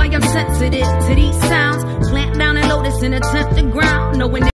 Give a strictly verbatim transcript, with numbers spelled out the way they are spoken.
I'm sensitive to these sounds. Plant down and lotus in a tempted ground, knowing